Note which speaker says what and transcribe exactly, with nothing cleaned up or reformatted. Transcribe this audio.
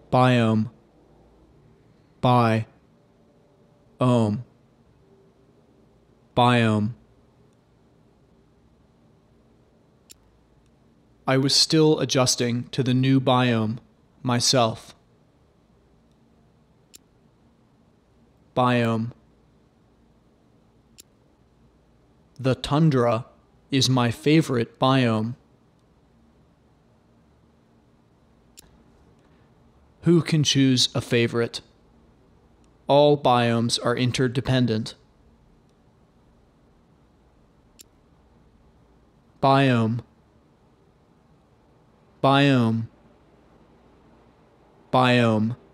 Speaker 1: biome, bi, ome, biome. I was still adjusting to the new biome myself. Biome. The tundra is my favorite biome. Who can choose a favorite? All biomes are interdependent. Biome, biome, biome.